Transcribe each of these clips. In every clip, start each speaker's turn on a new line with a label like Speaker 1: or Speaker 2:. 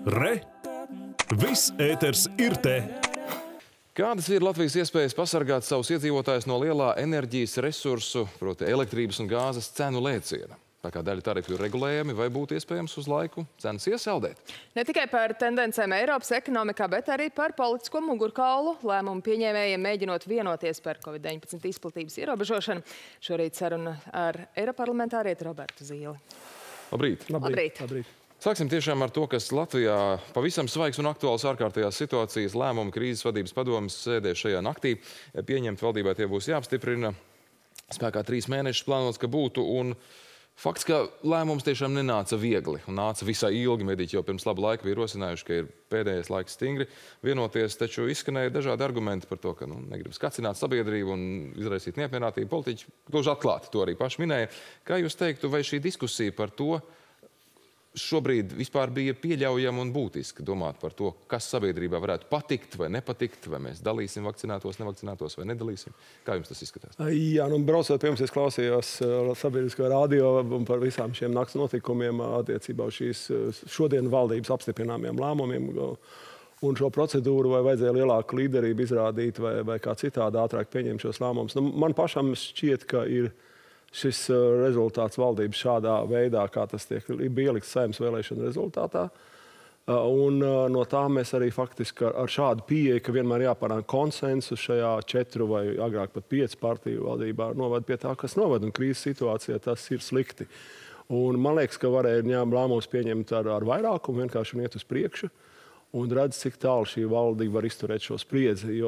Speaker 1: Re! Viss ēters ir te!
Speaker 2: Kādas ir Latvijas iespējas pasargāt savus iedzīvotājus no lielā enerģijas resursu, proti elektrības un gāzes cenu lēciena? Tā kā daļa tarifu ir regulējami, vai būtu iespējams uz laiku cenas iesaldēt?
Speaker 3: Ne tikai par tendencēm Eiropas ekonomikā, bet arī par politisko mugurkaulu lēmumu pieņēmējiem mēģinot vienoties par Covid-19 izplatības ierobežošanu. Šorīt saruna ar eiroparlamentārieti Robertu Zīli.
Speaker 2: Labrīt!
Speaker 3: Labrīt!
Speaker 2: Sāksim tiešām ar to, kas Latvijā pavisam svaigs un aktuāls ārkārtējās situācijas lēmumu krīzes vadības padomes sēdē šajā naktī. Pieņemt valdībai tie būs jāapstiprina. Spēkā 3 mēnešus plānots, ka būtu, un fakts, ka lēmums tiešām nenāca viegli un nāca visai ilgi. Mediķi jau pirms laba laika bija rosinājuši, ka ir pēdējais laiks stingri vienoties, taču izskanēja dažādi argumenti par to, ka negrib skacināt sabiedrību un izraisīt neapmierinātību. Politiķi gluži atklāti to arī paši minēja. Kā jūs teiktu, vai šī diskusija par to šobrīd vispār bija pieļaujama un būtiski domāt par to, kas sabiedrībā varētu patikt vai nepatikt, vai mēs dalīsim vakcinētos, nevakcinētos vai nedalīsim? Kā jums tas izskatās?
Speaker 4: Jā, braucot pie mums, es klausījos sabiedrisko radio par visām šiem nakts notikumiem attiecībā uz šīs šodien valdības apstiprināmiem lēmumiem un šo procedūru, vai vajadzēja lielāku līderību izrādīt, vai kā citādi ātrāk pieņemt šos lēmumus. Man pašam šķiet, ka ir šis rezultāts valdības šādā veidā, kā tas bija ielikts Saeimas vēlēšanu rezultātā. Un no tā mēs arī faktiski ar šādu pieeju, ka vienmēr jāpanāk konsensus šajā 4 vai agrāk pat 5 partiju valdībā, novada pie tā, kas novada, un krīzes situācijā tas ir slikti. Un man liekas, ka varēja lēmumus pieņemt ar vairākumu, vienkārši un iet uz priekšu. Un redz, cik tālu šī valdība var izturēt šo spriedzi. Jo,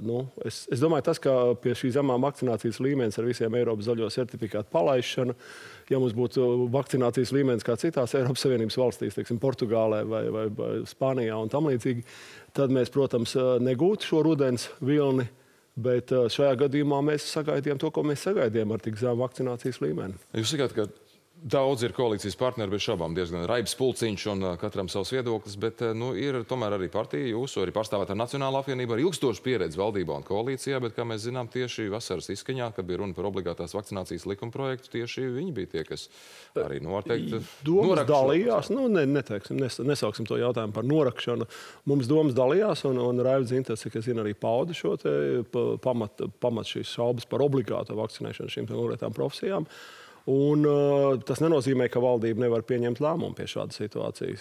Speaker 4: es domāju, tas, ka pie šī zemā vakcinācijas līmenis ar visiem Eiropas zaļo certifikātu palaišanu, ja mums būtu vakcinācijas līmenis kā citās Eiropas Savienības valstīs, teiksim, Portugālē vai Spānijā un tam līdzīgi, tad mēs, protams, negūtu šo rudens vilni, bet šajā gadījumā mēs sagaidījām to, ko mēs sagaidījām ar tik zemu vakcinācijas līmeni.
Speaker 2: Jūs sakāt, ka daudz ir koalīcijas partneri, bez šaubām diezgan raibs pulciņš un katram savs viedoklis, bet ir tomēr arī partija jūsu, arī pārstāvētā Nacionālā apvienība ar ilgstošu pieredzi valdībā un koalīcijā, bet, kā mēs zinām, tieši vasaras izskaņā, kad bija runa par obligātās vakcinācijas likuma projektu, tieši viņi bija tie, kas arī, var teikt,
Speaker 4: domas dalījās. Nesauksim to jautājumu par norakšanu. Mums domas dalījās, un Raivs Zintas, kas zina, arī pauda šo pamat šīs šaubas par obligāto vakcinēšanu šīm konkrētām profesijām. Un tas nenozīmē, ka valdība nevar pieņemt lēmumu pie šādas situācijas.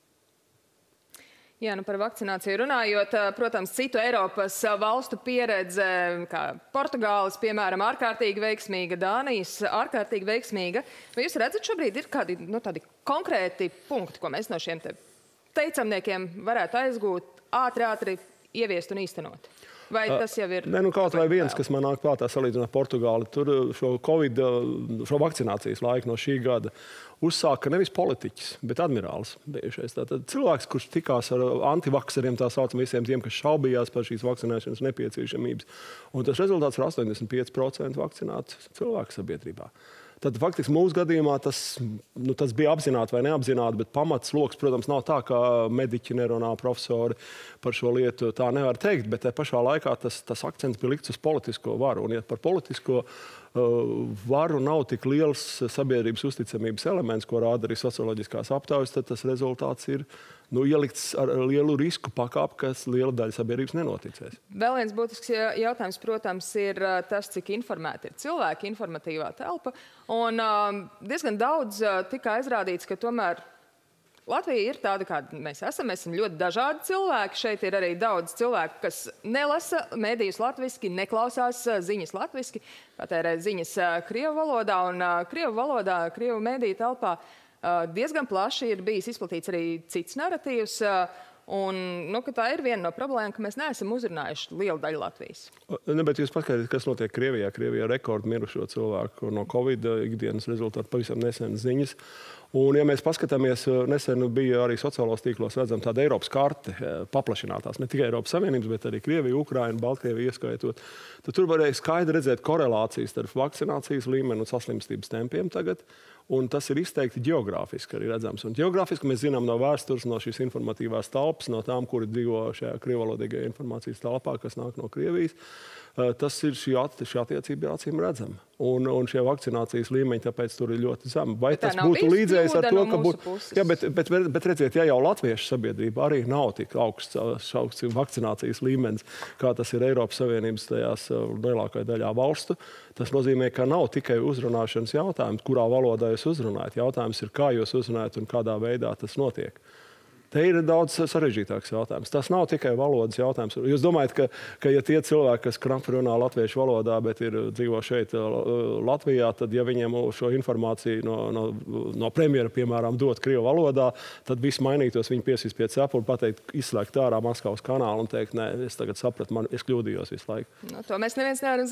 Speaker 3: Jā, par vakcināciju runājot, protams, citu Eiropas valstu pieredze, kā Portugāles, piemēram, ārkārtīgi veiksmīga, Dānijas ārkārtīgi veiksmīga. Vai jūs redzat, šobrīd ir kādi tādi konkrēti punkti, ko mēs no šiem teicamniekiem varētu aizgūt, ātri ieviest un īstenot? Vai tas jau ir?
Speaker 4: Kaut vai viens, kas man nāk prātā salīdzināt Portugāli, tur šo vakcinācijas laiku no šī gada uzsāka nevis politiķis, bet admirālis bijušais. Tātad cilvēks, kurš tikās ar antivakseriem, tā saucam, visiem tiem, kas šaubījās par šīs vakcinēšanas nepieciešamības. Un tas rezultāts ir 85% vakcinēts cilvēku sabiedrībā. Tad faktiski mūsu gadījumā tas bija apzināti vai neapzināti, bet pamatsloks, protams, nav tā, ka mediķi nerunā, profesori par šo lietu. Tā nevar teikt, bet pašā laikā tas akcents bija likts uz politisko varu. Un, ja par politisko varu nav tik liels sabiedrības uzticamības elements, ko rāda arī socioloģiskās aptaujas, tad tas rezultāts ir ielikts ar lielu risku pakāpi, kas liela daļa sabiedrības nenoticēs.
Speaker 3: Vēl viens būtisks jautājums, protams, ir tas, cik informēti ir cilvēki, informatīvā telpa. Un diezgan daudz tika aizrādīts, ka tomēr Latvija ir tāda, kāda mēs esam. Mēs esam ļoti dažādi cilvēki. Šeit ir arī daudz cilvēku, kas nelasa medijus latviski, neklausās ziņas latviski, patērē ziņas krievu valodā. Un krievu valodā, krievu mediju telpā diezgan plaši ir bijis izplatīts arī cits naratīvs. Un ka tā ir viena no problēmām, ka mēs neesam uzrunājuši lielu daļu Latvijas.
Speaker 4: Bet jūs paskatieties, kas notiek Krievijā. Krievijā rekordu mirušo cilvēku no Covid ikdienas rezultātu pavisam nesenas ziņas. Un, ja mēs paskatāmies, nesen bija arī sociālos tīklos redzam tāda Eiropas karte, paplašinātās, ne tikai Eiropas Savienības, bet arī Krievija, Ukraina, Baltkrievija ieskaitot. Tad tur varēja skaidri redzēt korelācijas starp vakcinācijas līmeni un saslimstības tempiem tagad. Un tas ir izteikti ģeogrāfiski arī redzams. Un ģeogrāfiski mēs zinām no vēstures, no šīs informatīvās telpas, no tām, kuri dzīvo šajā krievalodīgajā informācijas telpā, kas nāk no Krievijas. tas ir šī attiecība acīm redzama. Un šie vakcinācijas līmeņi, tāpēc tur ir ļoti zemi. Vai tas būtu līdzējis ar to, ka būtu... Jā, bet redziet, ja jau latviešu sabiedrība arī nav tik augsts vakcinācijas līmenis, kā tas ir Eiropas Savienības tajās lielākajā daļā valstu, tas nozīmē, ka nav tikai uzrunāšanas jautājums, kurā valodā jūs uzrunājat. Jautājums ir, kā jūs uzrunājat un kādā veidā tas notiek. Te ir daudz sarežģītāks jautājums. Tas nav tikai valodas jautājums. Jūs domājat, ka ja tie cilvēki, kas knapi runā latviešu valodā, bet dzīvo šeit Latvijā, tad ja viņiem šo informāciju no premjera, piemēram, dot krievu valodā, tad viss mainītos, viņi piesīs pie cepura, pateikt, izslēgt ārā Maskavas kanālu un teikt, nē, es tagad sapratu, es kļūdījos visu laiku.
Speaker 3: To mēs neviens nevaram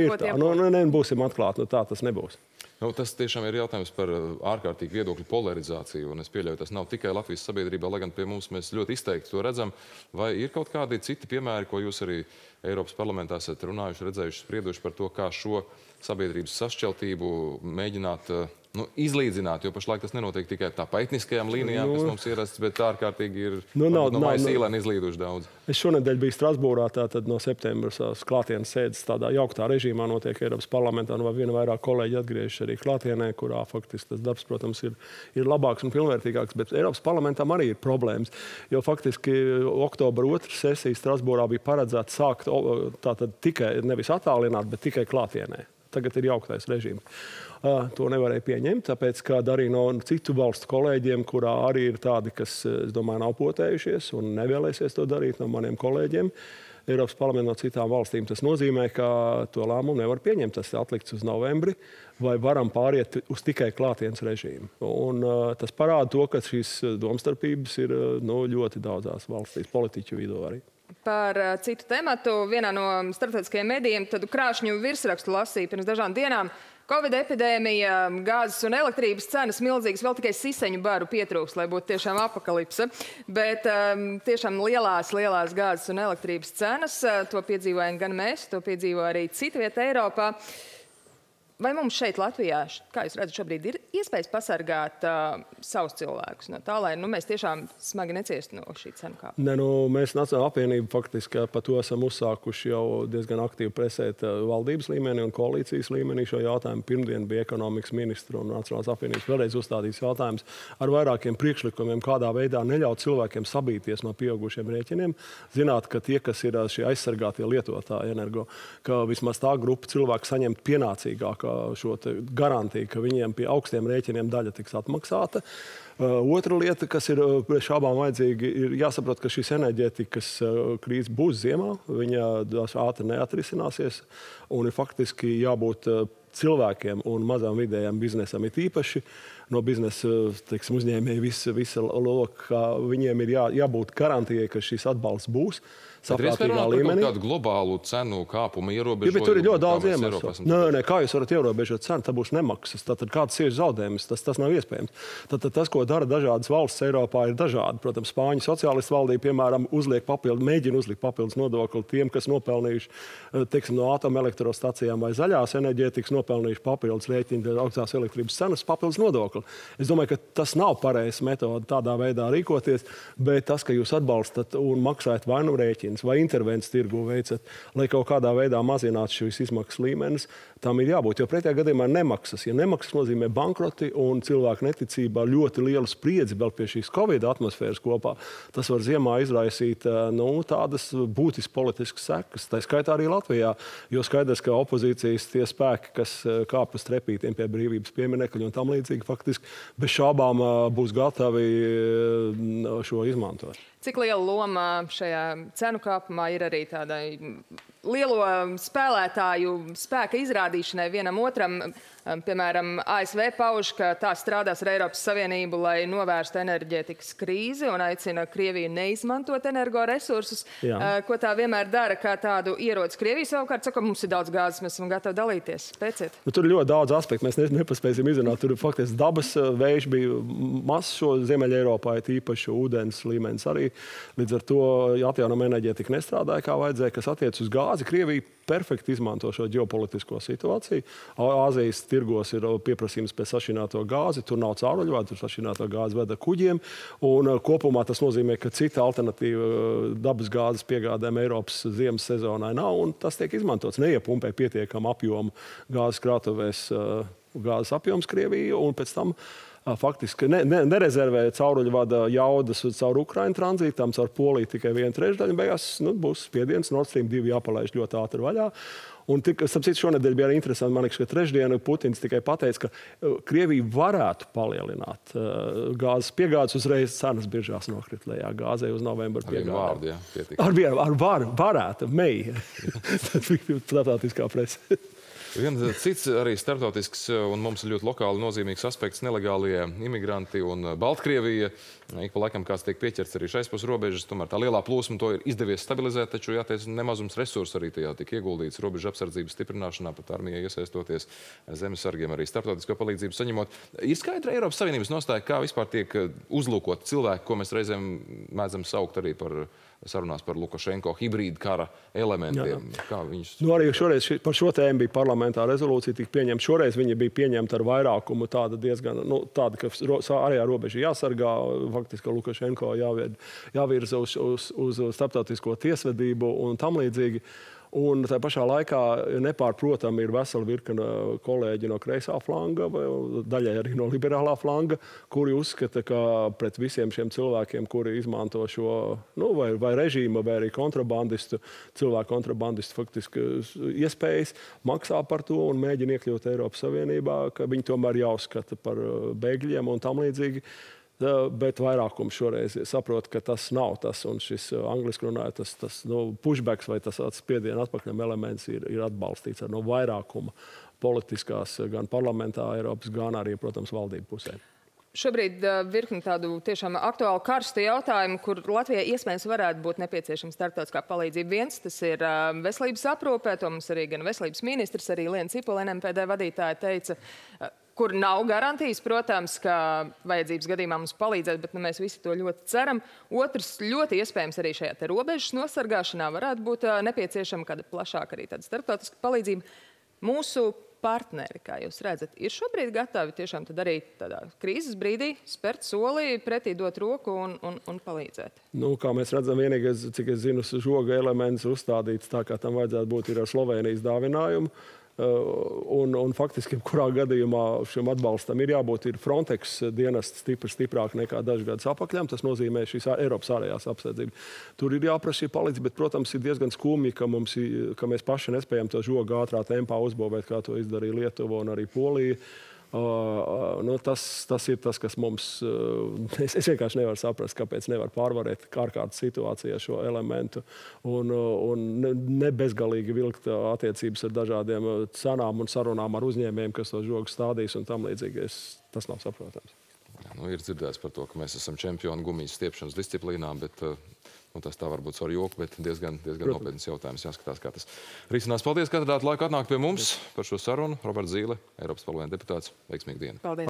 Speaker 3: zināt,
Speaker 4: būsim atklāti, tā tas nebūs.
Speaker 2: Tas tiešām ir jautājums par ārkārtīgu viedokļu polarizāciju, un es pieļauju, tas nav tikai Latvijas sabiedrībā, lai gan pie mums mēs ļoti izteikti to redzam. Vai ir kaut kādi citi piemēri, ko jūs arī Eiropas parlamentā esat runājuši, redzējuši, sprieduši par to, kā šo sabiedrības sašķeltību mēģināt izlīdzināt, jo pašlaik tas nenotiek tikai tā pa etniskajām līnijām, kas mums ierasts, bet ārkārtīgi ir maisa īlēni izlīduši daudz.
Speaker 4: Es šonedēļ biju Strasbūrā, tātad no septembra klātienes sēdes tādā jauktā režīmā notiek Eiropas parlamentā, vai viena vairāk kolēģi atgriežas arī klātienē, kurā faktiski tas darbs, protams, ir labāks un pilnvērtīgāks, bet Eiropas parlamentam arī ir problēmas, jo faktiski oktobra 2. sesija Strasbūrā bija paredzēta sākt tātad tikai, nevis attālināt, bet tikai klātienē. Tagad ir jauktais režīms. To nevarēja pieņemt, tāpēc, ka arī no citu valstu kolēģiem, kurā arī ir tādi, kas, es domāju, nav potējušies un nevēlēsies to darīt no maniem kolēģiem, Eiropas parlamentu no citām valstīm, tas nozīmē, ka to lēmumu nevar pieņemt. Tas ir atlikts uz novembri, vai varam pāriet uz tikai klātienes režīmu. Un tas parāda to, ka šīs domstarpības ir ļoti daudzās valstīs, politiķu vidū arī.
Speaker 3: Par citu tematu vienā no starptautiskajiem medijiem tādu krāšņu virsrakstu lasīja pirms dažām dienām. Covid epidēmija, gāzes un elektrības cenas milzīgas, vēl tikai siseņu baru pietrūks, lai būtu tiešām apakalipse. Bet tiešām lielās gāzes un elektrības cenas, to piedzīvojam gan mēs, to piedzīvo arī citvieta Eiropā. Vai mums šeit Latvijā, kā jūs redzat, šobrīd ir iespējas pasargāt savus cilvēkus no tā, lai mēs tiešām smagi neciestu no šī cenu kāpuma?
Speaker 4: Mēs Nacionālā apvienība faktiski par to esam uzsākuši jau diezgan aktīvi presēt valdības līmenī un koalīcijas līmenī šo jautājumu. Pirmdien bija ekonomikas ministra un Nacionālās apvienības vēlreiz uzstādījis jautājums ar vairākiem priekšlikumiem, kādā veidā neļaut cilvēkiem sabīties no pieaugušiem rēķiniem. Zināt, ka tie, kas ir šie aizsargātie lietotāji energo, ka vismaz tā grupa cilvēku saņemt pienācīgāk šo garantiju, ka viņiem pie augstiem rēķiniem daļa tiks atmaksāta. Otra lieta, kas ir šābām vajadzīgi, ir jāsaprot, ka šīs enerģētikas krīze būs ziemā, viņa ātri neatrisināsies, un ir faktiski jābūt cilvēkiem un mazām vidējām biznesam ir īpaši. No biznesa uzņēmēji visa loka, viņiem ir jābūt garantijai, ka šis atbalsts būs saprātīgā līmenī.
Speaker 2: Kādu globālu cenu kāpumu ierobežojumu?
Speaker 4: Bet tur ir ļoti daudz iemeslu. Nē, kā jūs varat ierobežot cenu? Tā būs nemaksas. Tātad kāds ir zaudējums? Tas nav iespējams. Tātad tas, ko dara dažādas valsts Eiropā, ir dažādi. Protams, Spāņu sociālistu valdība, piemēram, mēģina uzlikt papildus nodokli tiem, kas nopelnījuši, no atomelektrostacijām vai zaļās enerģētikas nopelnījuši papildus rēķinu augstās elektrības cenas papildus nodokli. Es domāju, ka tas nav pareizs metode tādā veidā rīkoties, bet tas, ka jūs atbalstat un maksājat vai nu rēķinus, vai intervences tirgu veicat, lai kaut kādā veidā mazinātu šīs izmaksas līmenis, tam ir jābūt, jo pretējā gadījumā nemaksas. Ja nemaksas nozīmē bankroti un cilvēku neticībā ļoti lielu spriedzi vēl pie šīs Covid atmosfēras kopā, tas var ziemā izraisīt tādas būtiskas politiskas sekas. Tā skaitā arī Latvijā, jo skaidrs, ka opozīcijas tie spēki, kas kāp uz trepītiem pie brīvības pieminekļa un tam līdzīgi, faktiski bez šābām būs gatavi šo izmantot.
Speaker 3: Cik liela loma šajā cenu kāpumā ir arī tādai lielo spēlētāju spēka izrādīšanai vienam otram? Piemēram, ASV pauž, ka tā strādās ar Eiropas Savienību, lai novērstu enerģētikas krīzi un aicina Krieviju neizmantot energoresursus. Ko tā vienmēr dara, kā tādu ierodas Krievija savukārt saka, mums ir daudz gāzes, mēs esam gatavi dalīties. Pēciet.
Speaker 4: Tur ir ļoti daudz aspektu, mēs nepaspēsim izrunāt. Tur faktiski dabas vējš bija mazs šo Ziemeļa Eiropā, īpaši ūdens līmenis arī. Līdz ar to atjaunama enerģētika nestrādāja, kā vajadzēja, kas attiec uz gāzi. gāzi. Krievija perfekti izmanto šo ģeopolitisko situāciju. Āzijas tirgos ir pieprasījums pēc sašķināto gāzi, tur nav cauruļvadu, tur sašķināto gāzi veda kuģiem. Un kopumā tas nozīmē, ka cita alternatīva dabas gāzes piegādēm Eiropas ziemas sezonai nav, un tas tiek izmantots. Neiepumpē pietiekam apjomu gāzes krātuvēs gāzes apjoms Krieviju, un pēc tam faktiski nerezervē cauruļvada jaudas caur Ukrainu tranzītam, caur Poliju tikai 1/3, beigās būs spiediens, Nord Stream 2 jāpalaiž ļoti ātri vaļā. Un starp citu, šonedēļ bija arī interesanti, man liekas, ka trešdienu Putins tikai pateica, ka Krievija varētu palielināt gāzes piegādes, uzreiz cenas biržās nokrit lejā gāzei uz novembra piegādēm. Ar vārdu, varētu, meija. Tas bija starptautiskā presa.
Speaker 2: Viens cits arī starptautisks un mums ļoti lokāli nozīmīgs aspekts - nelegālie imigranti un Baltkrievija. Ik pa laikam kāds tiek pieķerts arī šais pus robežas, tomēr tā lielā plūsma to ir izdevies stabilizēt, taču jāteic, nemazums resursu arī tajā tika ieguldīts robežu apsardzības stiprināšanā, pat armijai iesaistoties, zemesargiem arī starptautisko palīdzību saņemot. Ir skaidra Eiropas Savienības nostāja, kā vispār tiek uzlūkot cilvēki, ko mēs reizēm mēdzam saukt arī par sarunās par Lukašenko hibrīdu kara elementiem. Kā viņus...
Speaker 4: Arī šoreiz par šo tēmu bija parlamentā rezolūcija tika pieņemta. Šoreiz viņa bija pieņemta ar vairākumu tāda diezgan, tāda, ka ārējā robeža jāsargā, faktiski Lukašenko jāvirza uz starptautisko tiesvedību un tam līdzīgi. Un tā pašā laikā nepārprotami ir vesela virkne kolēģi no kreisā flanga, daļai arī no liberālā flanga, kuri uzskata, ka pret visiem šiem cilvēkiem, kuri izmanto šo vai režīma, vai arī kontrabandistu, cilvēku kontrabandistu faktiski iespējas, maksā par to un mēģina iekļūt Eiropas Savienībā, ka viņi tomēr jāuzskata par bēgļiem un tam līdzīgi. Bet vairākums šoreiz saprot, ka tas nav tas, un šis angliski runāja, tas pushbacks vai tas spiediena atpakaļam elements ir atbalstīts ar vairākuma politiskās gan parlamentā Eiropas, gan arī, protams, valdību pusē.
Speaker 3: Šobrīd virkni tādu tiešām aktuālu karstu jautājumu, kur Latvijai iespējams varētu būt nepieciešama starptautiskā palīdzība. Viens, tas ir veselības aprūpē, to mums arī gan veselības ministrs, arī Liena Cipola, NMPD vadītāja, teica, kur nav garantijas, protams, ka vajadzības gadījumā mums palīdzēt, bet mēs visi to ļoti ceram. Otrs, ļoti iespējams arī šajā te robežas nosargāšanā varētu būt nepieciešama kāda plašāka arī tāda starptautiska palīdzība. Mūsu partneri, kā jūs redzat, ir šobrīd gatavi tiešām tad arī tādā krīzes brīdī spērt soli, pretī dot roku un palīdzēt?
Speaker 4: Kā mēs redzam, vienīgais, cik es zinu, žoga elements uzstādīts tā, kā tam vajadzētu būt, ir ar Slovēnijas dāvinājumu. Un faktiski, kurā gadījumā šim atbalstam ir jābūt, ir Frontex dienests stiprāk nekā dažu gadus apakļam. Tas nozīmē šīs Eiropas ārējās apsardzība. Tur ir jāprasa šī palīdzība, bet, protams, ir diezgan skumji, ka mēs paši nespējam to žogu ātrā tempā uzbūvēt, kā to izdarīja Lietuva un arī Polija. Tas ir tas, kas mums... Es vienkārši nevaru saprast, kāpēc nevar pārvarēt ārkārtas situācijā šo elementu un nebezgalīgi vilkt attiecības ar dažādiem cenām un sarunām ar uzņēmējiem, kas to žogu stādīs un tam līdzīgi. Tas nav saprotams.
Speaker 2: Ir dzirdēts par to, ka mēs esam čempioni gumijas stiepšanas disciplīnā, bet tas tā varbūt ar joku, bet diezgan nopietns jautājums. Jāskatās, kā tas risinās. Paldies, ka atradāt laiku atnākt pie mums par šo sarunu. Roberts Zīle, Eiropas parlamenta deputāts. Veiksmīgu dienu.
Speaker 3: Paldies.